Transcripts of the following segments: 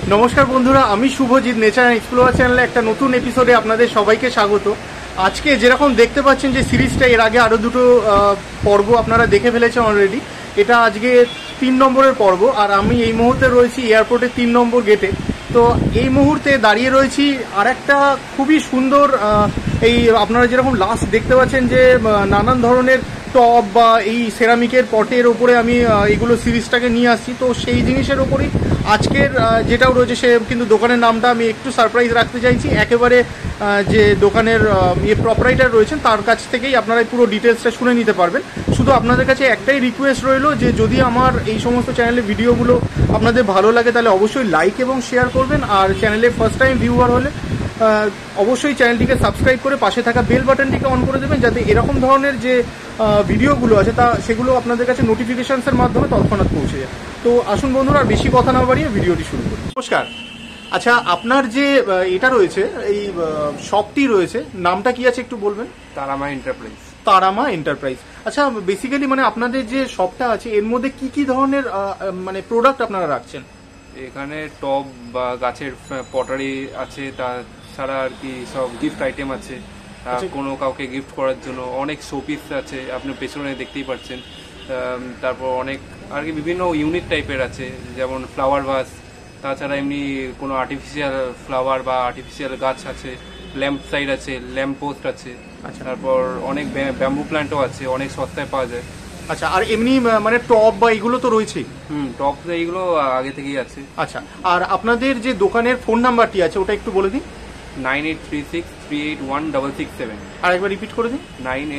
নমস্কার বন্ধুরা, আমি শুভজিৎ নেচার এক্সপ্লোরার চ্যানেলে একটা নতুন এপিসোডে আপনাদের সবাইকে স্বাগত। আজকে যেরকম দেখতে পাচ্ছেন যে সিরিজটা এর আগে আরও দুটো পর্ব আপনারা দেখে ফেলেছেন অলরেডি। এটা আজকে 3 নম্বরের পর্ব, আর আমি এই মুহূর্তে রয়েছি এয়ারপোর্টের 3 নম্বর গেটে। তো এই মুহূর্তে দাঁড়িয়ে রয়েছি আর একটা খুবই সুন্দর, এই আপনারা যেরকম লাস্ট দেখতে পাচ্ছেন যে নানান ধরনের টব বা এই সেরামিকের পটের ওপরে আমি এইগুলো সিরিজটাকে নিয়ে আসছি, তো সেই জিনিসের ওপরেই আজকের যেটাও রয়েছে সে কিন্তু দোকানের নামটা আমি একটু সারপ্রাইজ রাখতে চাইছি। একেবারে যে দোকানের প্রপারাইটার রয়েছেন তার কাছ থেকেই আপনারা পুরো ডিটেলসটা শুনে নিতে পারবেন। শুধু আপনাদের কাছে একটাই রিকোয়েস্ট রইল যে যদি আমার এই সমস্ত চ্যানেলের ভিডিওগুলো আপনাদের ভালো লাগে তাহলে অবশ্যই লাইক এবং শেয়ার করবেন, আর চ্যানেলে ফার্স্ট টাইম ভিউয়ার হলে অবশ্যই চ্যানেলটিকে সাবস্ক্রাইব করে পাশে থাকা বেল বাটনটিকে অন করে দেবেন, যাতে এরকম ধরনের যে ভিডিওগুলো আছে সেগুলো আপনাদের কাছে নোটিফিকেশনসের মাধ্যমে তৎক্ষণাৎ পৌঁছে যায়। তো আসুন বন্ধুরা, আর বেশি কথা না বাড়িয়ে ভিডিওটি শুরু করি। নমস্কার। আচ্ছা, আপনার যে এটা রয়েছে, এই শপটি রয়েছে, নামটা কি আছে একটু বলবেন? তারামা এন্টারপ্রাইজ। তারামা এন্টারপ্রাইজ। আচ্ছা, বেসিক্যালি মানে আপনাদের যে শপটা আছে এর মধ্যে কি কি ধরনের মানে প্রোডাক্ট আপনারা রাখছেন? এখানে টব বা গাছের পটারি আছে, তাছাড়া আর কি সব গিফট আইটেম আছে, কোনো কাউকে গিফট করার জন্য অনেক শোপিস আছে, আপনি পেছনে দেখতেই পাচ্ছেন। তারপর অনেক আর কি বিভিন্ন ইউনিক টাইপের আছে, যেমন ফ্লাওয়ার ভাস, তাছাড়া এমনি কোনো আর্টিফিশিয়াল ফ্লাওয়ার বা আর্টিফিশিয়াল গাছ আছে, ল্যাম্প সাইড আছে, ল্যাম্প পোস্ট আছে। তারপর অনেক ব্যাম্বু প্ল্যান্টও আছে, অনেক সস্তায় পাওয়া যায়। আচ্ছা, আর এমনি মানে টপ বা এগুলো তো রয়েছেই? টপ এইগুলো আগে থেকেই আছে। আচ্ছা, আর আপনাদের যে দোকানের ফোন নাম্বারটি আছে ওটা একটু বলে দিন। 9836381667। আর একবার রিপিট করে দিন।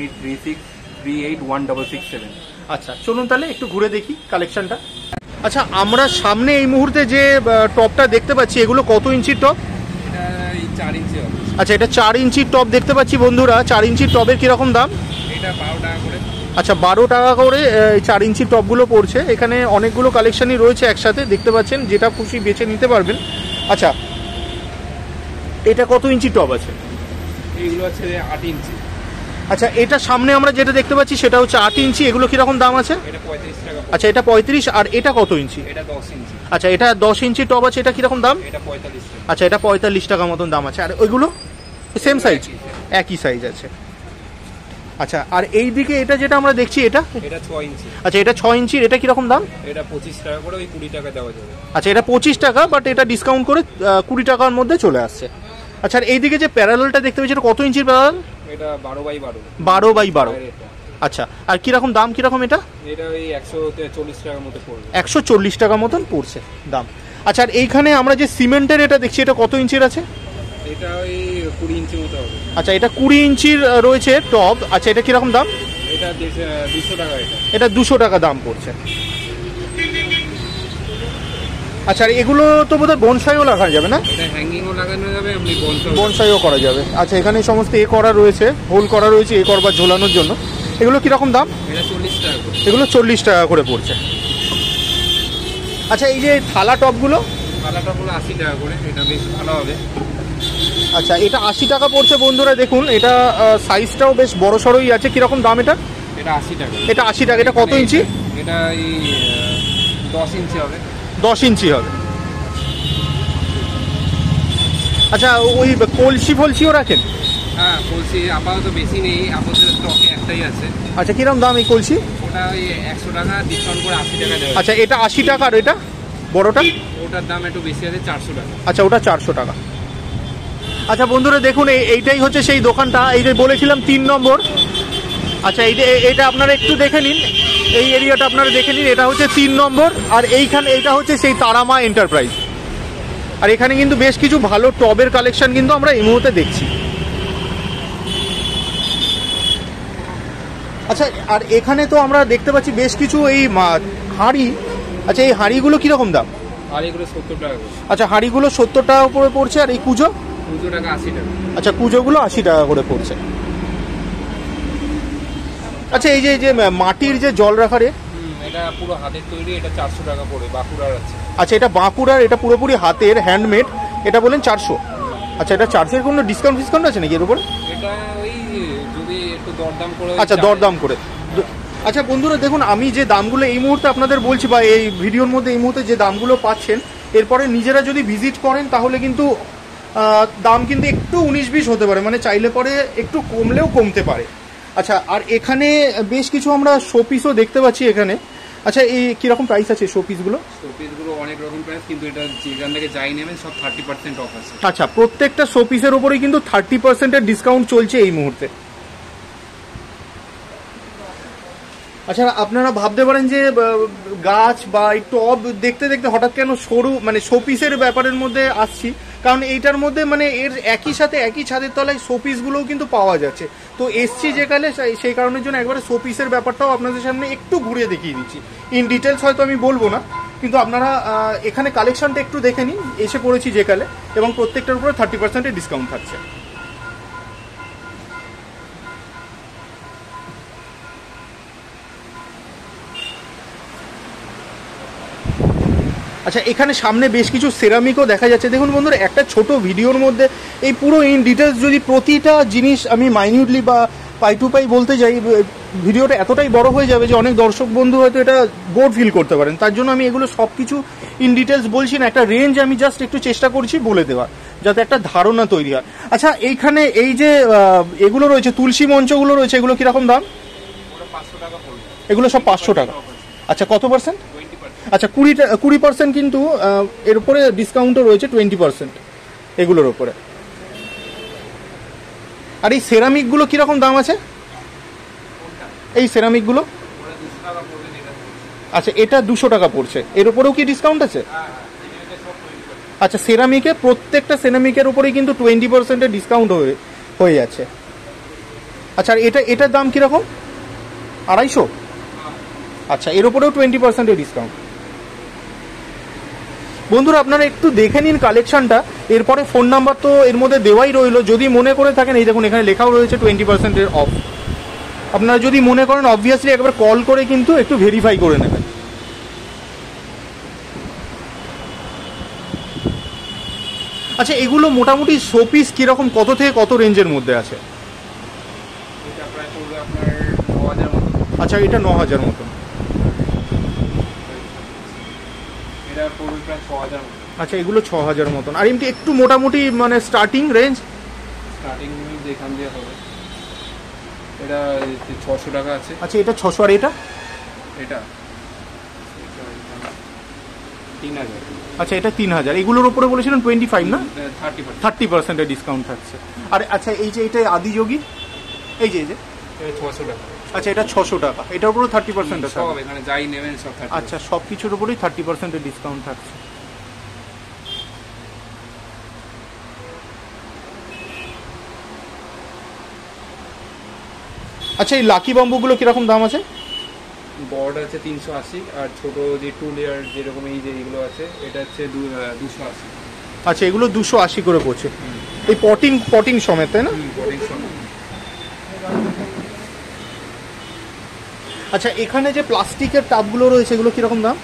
9836381667। আচ্ছা, চলুন তাহলে একটু ঘুরে দেখি কালেকশনটা। আচ্ছা, আমরা সামনে এই মুহূর্তে যে টপটা দেখতে পাচ্ছি এগুলো কত ইঞ্চির টপ? এটা 4 ইঞ্চি হবে। আচ্ছা, এটা 4 ইঞ্চির টপ দেখতে পাচ্ছি বন্ধুরা। 4 ইঞ্চির টপের কিরকম দাম? এটা 12 টাকা করে। আচ্ছা, 12 টাকা করে এই 4 ইঞ্চির টপগুলো পড়ছে। এখানে অনেকগুলো কালেকশনই রয়েছে একসাথে, দেখতে পাচ্ছেন, যেটা খুশি বেছে নিতে পারবেন। আচ্ছা, এটা কত ইঞ্চির টপ আছে? এইগুলো আছে 8 ইঞ্চি। আচ্ছা, এটা সামনে আমরা যেটা দেখতে পাচ্ছি সেটা হচ্ছে 8 ইঞ্চি। এগুলো কিরকম দাম আছে? এটা 35 টাকা। আচ্ছা, এটা 35। আর এটা কত ইঞ্চি? এটা 10 ইঞ্চি। আচ্ছা, এটা 10 ইঞ্চি টপ আছে, এটা কিরকম দাম? এটা 45 টাকা। আচ্ছা, এটা 45 টাকা মতন দাম আছে। আর ওইগুলো সেম সাইজ? একই সাইজ আছে। আচ্ছা, আর এই দিকে এটা যেটা আমরা দেখছি এটা 6 ইঞ্চি। আচ্ছা, এটা 6 ইঞ্চির, এটা কিরকম দাম? এটা 25 টাকা করে, ওই 20 টাকা দেওয়া যাবে। আচ্ছা, এটা 25 টাকা, বাট এটা ডিসকাউন্ট করে 20 টাকার মধ্যে চলে আসছে। আচ্ছা, আর এই দিকে যে প্যারালালটা দেখতে পাচ্ছি এটা কত ইঞ্চির প্যারালাল? এটা 12x12। 12x12। আচ্ছা, আর কিরকম দাম কিরকম এটা? এটা ওই 140 টাকার মতো পড়বে। 140 টাকা মতন পড়ছে দাম। আচ্ছা, আর এইখানে আমরা যে সিমেন্টের এটা দেখছি এটা কত ইঞ্চির আছে? এটা ওই 20 ইঞ্চি মতো হবে। আচ্ছা, এটা 20 ইঞ্চির রয়েছে টপ। আচ্ছা, এটা কিরকম দাম? এটা 200 টাকা। এটা 200 টাকা দাম পড়ছে। আচ্ছা, আর এগুলো তো বোধহয় বনসাইও লাগানো যাবে না? এটা হ্যাঙ্গিংও লাগানো যাবে, এমনি বনসাইও করা যাবে। আচ্ছা, এখানে সমস্ত করা রয়েছে, হোল করা রয়েছে করবার ঝোলানোর জন্য। এগুলো কিরকম দাম? এটা 40 টাকা করে। এগুলো 40 টাকা করে পড়ছে। আচ্ছা, এই যে থালা টপগুলো? থালা টপগুলো 80 টাকা করে, এটা বেশ ভালো হবে। আচ্ছা, এটা 80 টাকা পড়ছে বন্ধুরা। দেখুন, এটা সাইজটাও বেশ বড় সড়ই আছে। কিরকম দাম এটা? এটা 80 টাকা। এটা 80 টাকা। এটা কত ইঞ্চি? এটা এই 10 ইঞ্চি হবে। 10 ইঞ্চি হবে। আচ্ছা, ওই কলসি ফলসিও রাখেন? হ্যাঁ, কলসি আপাতত বেশি নেই, আপাতত স্টকে একটাই আছে। আচ্ছা, কিরকম দাম এই কলসি? ওটা ওই 100 টাকা, ডিসকাউন্ট করে 80 টাকা দেওয়া। আচ্ছা, এটা 80 টাকা। আর এটা বড়টা? ওটার দাম একটু বেশি আছে, 400 টাকা। আচ্ছা, ওটা 400 টাকা। আচ্ছা বন্ধুরা, দেখুন এইটাই হচ্ছে সেই দোকানটা, এই যে বলেছিলাম 3 নম্বর। আচ্ছা, এইটা আপনারা একটু দেখে নিন, এই এরিয়াটা আপনারা দেখে নিন। এটা হচ্ছে 3 নম্বর, আর এইখানে এটা হচ্ছে সেই তারামা এন্টারপ্রাইজ। আর এখানে কিন্তু বেশ কিছু ভালো টবের কালেকশন কিন্তু আমরা এই মুহূর্তে দেখছি। আচ্ছা, আর এখানে তো আমরা দেখতে পাচ্ছি বেশ কিছু এই হাঁড়ি। আচ্ছা, এই হাঁড়িগুলো কিরকম দাম? হাঁড়িগুলো 70 টাকা করে। আচ্ছা, হাঁড়িগুলো 70 টাকা করে পড়ছে। আর এই কুজো? কুজো টাকা 80 টাকা। আচ্ছা, কুজোগুলো 80 টাকা করে পড়ছে। আচ্ছা, এই যে মাটির যে জল রাখার এটা পুরো হাতের তৈরি, এটা 400 টাকা পড়ে, বাঁকুড়ার আছে। আচ্ছা, এটা বাঁকুড়ার, এটা পুরোপুরি হাতের হ্যান্ডমেড, এটা বলেন 400। আচ্ছা, এটা 400 এর কোনো ডিসকাউন্ট আছে নাকি এর উপর? এটা ওই যদি একটু দরদাম করে। আচ্ছা, দরদাম করে। আচ্ছা বন্ধুরা, দেখুন, আমি যে দামগুলো এই মুহূর্তে আপনাদের বলছি বা এই ভিডিওর মধ্যে এই মুহূর্তে যে দামগুলো পাচ্ছেন এরপরে নিজেরা যদি ভিজিট করেন তাহলে কিন্তু দাম কিন্তু একটু 19-20 হতে পারে, মানে চাইলে পরে একটু কমলেও কমতে পারে। আচ্ছা, আর এখানে বেশ কিছু আমরা শোপিসও দেখতে পাচ্ছি এখানে। আচ্ছা, এই কীরকম প্রাইস আছে শোপিসগুলো? শোপিসগুলো অনেক রকম প্রাইস, কিন্তু এটা যেখান থেকে যাই নেবেন সব 30% অফ আছে। আচ্ছা, প্রত্যেকটা শোপিসের ওপরেই কিন্তু 30% ডিসকাউন্ট চলছে এই মুহূর্তে। আচ্ছা, আপনারা ভাবতে পারেন যে গাছ বা এই টব দেখতে দেখতে হঠাৎ কেন সরু মানে শোপিসের ব্যাপারের মধ্যে আসছি, কারণ এইটার মধ্যে মানে এর একই সাথে একই ছাদের তলায় শোপিসগুলোও কিন্তু পাওয়া যাচ্ছে। তো এসছি যেকালে সেই কারণের জন্য একবারে শোপিসের ব্যাপারটাও আপনাদের সামনে একটু ঘুরিয়ে দেখিয়ে দিচ্ছি। ইন ডিটেলস হয়তো আমি বলবো না, কিন্তু আপনারা এখানে কালেকশনটা একটু দেখে নিন। এসে পড়েছি যেকালে, এবং প্রত্যেকটার উপরে 30% ডিসকাউন্ট থাকছে। আচ্ছা, এখানে সামনে বেশ কিছু সেরামিকও দেখা যাচ্ছে। দেখুন বন্ধুরা, একটা ছোট ভিডিওর মধ্যে এই পুরো ইন ডিটেলস যদি প্রতিটা জিনিস আমি মাইনিউটলি বা পাই টু পাই বলতে যাই, ভিডিওটা এতটাই বড় হয়ে যাবে যে অনেক দর্শক বন্ধু হয়তো এটা বোর ফিল করতে পারেন। তার জন্য আমি এগুলো সব কিছু ইন ডিটেলস বলছি না, একটা রেঞ্জ আমি জাস্ট একটু চেষ্টা করছি বলে দেওয়ার, যাতে একটা ধারণা তৈরি হয়। আচ্ছা, এইখানে এই যে এগুলো রয়েছে, তুলসী মঞ্চগুলো রয়েছে, এগুলো কীরকম দাম? এগুলো সব 500 টাকা। আচ্ছা, কত পার্সেন্ট? আচ্ছা, 20% কিন্তু এর উপরে ডিসকাউন্টও রয়েছে 20% এগুলোর ওপরে। আর এই সেরামিকগুলো কীরকম দাম আছে? এই সেরামিকগুলো আচ্ছা, এটা 200 টাকা পড়ছে। এর উপরেও কি ডিসকাউন্ট আছে? আচ্ছা, সেরামিকে প্রত্যেকটা সেরামিকের উপরেই কিন্তু 20% ডিসকাউন্ট হয়ে যাচ্ছে। আচ্ছা, আর এটার দাম কীরকম? 250? আচ্ছা, এর উপরেও 20% ডিসকাউন্ট। বন্ধুরা, আপনারা একটু দেখে নিন কালেকশনটা, এরপরে ফোন নাম্বার তো এর মধ্যে দেওয়াই রইলো। যদি মনে করে থাকেন, এই দেখুন এখানে লেখাও রয়েছে 20% অফ। আপনারা যদি মনে করেন অবভিয়াসলি একবার কল করে কিন্তু একটু ভেরিফাই করে নেবেন। আচ্ছা, এগুলো মোটামুটি শোপিস কীরকম, কত থেকে কত রেঞ্জের মধ্যে আছে? আচ্ছা, এটা 9000 মতন। আচ্ছা, এগুলো 6000 মতন। আর এমনি একটু মোটামুটি মানে স্টার্টিং রেঞ্জ? স্টার্টিং যেখান দিয়ে হবে এটা 600 টাকা আছে। আচ্ছা, এটা 600। আর এটা? এটা 3000। আচ্ছা, এটা 3000। এগুলোর উপরে বলেছিলেন 25 না? 30% ডিসকাউন্ট থাকছে। আর আচ্ছা, এই যে এটা আদিযোগী, এই যে 600 টাকা। আচ্ছা, এটা 600 টাকা। এটার উপরেও 30% আছে? সব এখানে যাই নেবেন সব 30। আচ্ছা, সব কিছুর উপরেই 30% ডিসকাউন্ট থাকছে। আচ্ছা, এই লাকি বাম্বুগুলো কীরকম দাম আছে? বড় আছে 380, আর ছোট যে 2 লেয়ার যেরকম এই যে এগুলো আছে এটা হচ্ছে 280। আচ্ছা, এগুলো 280 করে পড়ছে। এই পটিং সমেত, তাই না? পটিং সমেত। আচ্ছা, এখানে যে প্লাস্টিকের টাবগুলো রয়েছে এগুলো কীরকম দাম?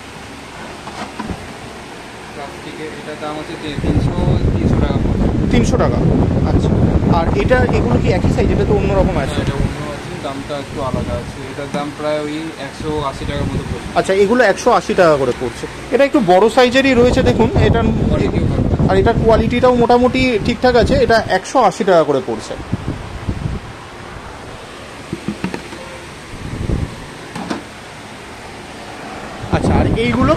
প্লাস্টিকের এটার দাম হচ্ছে 300 টাকা। 300 টাকা। আচ্ছা, আর এগুলো কি একই সাইজ? এটা তো অন্যরকম আছে। এটা অন্য আছে, দামটা একটু আলাদা আছে। এটার দাম প্রায় ওই 180 টাকার মতো পড়ছে। আচ্ছা, এগুলো 180 টাকা করে পড়ছে। এটা একটু বড় সাইজেরই রয়েছে দেখুন, এটার আর এটার কোয়ালিটিটাও মোটামুটি ঠিকঠাক আছে। এটা 180 টাকা করে পড়ছে। আচ্ছা, আর এইগুলো?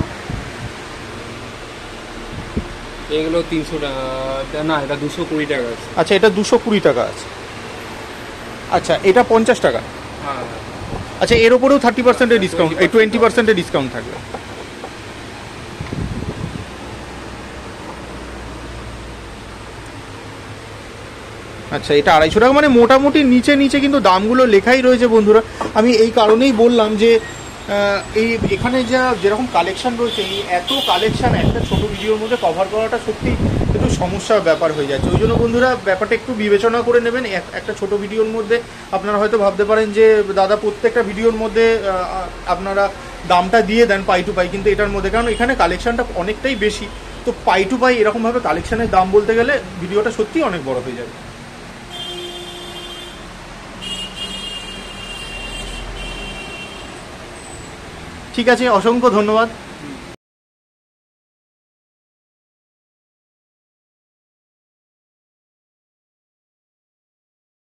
এগুলো 300 টাকা না, এটা 220 টাকা আছে। আচ্ছা, এটা 220 টাকা আছে। আচ্ছা, এটা 50 টাকা। হ্যাঁ। আচ্ছা, এর উপরেও 30% ডিসকাউন্ট, এই 20% ডিসকাউন্ট থাকবে। আচ্ছা, এটা 250 টাকা, মানে মোটামুটি নিচে নিচে কিন্তু দামগুলো লেখাই রয়েছে বন্ধুরা। আমি এই কারণেই বললাম যে এই এখানে যেরকম কালেকশন রয়েছে, এই এত কালেকশন একটা ছোট ভিডিওর মধ্যে কভার করাটা সত্যি একটু সমস্যার ব্যাপার হয়ে যাচ্ছে। ওই জন্য বন্ধুরা ব্যাপারটা একটু বিবেচনা করে নেবেন। একটা ছোট ভিডিওর মধ্যে আপনারা হয়তো ভাবতে পারেন যে দাদা প্রত্যেকটা ভিডিওর মধ্যে আপনারা দামটা দিয়ে দেন পাই টু পাই, কিন্তু এটার মধ্যে কারণ এখানে কালেকশনটা অনেকটাই বেশি, তো পাই টু পাই এরকমভাবে কালেকশনের দাম বলতে গেলে ভিডিওটা সত্যিই অনেক বড় হয়ে যাবে। ঠিক আছে, অসংখ্য ধন্যবাদ।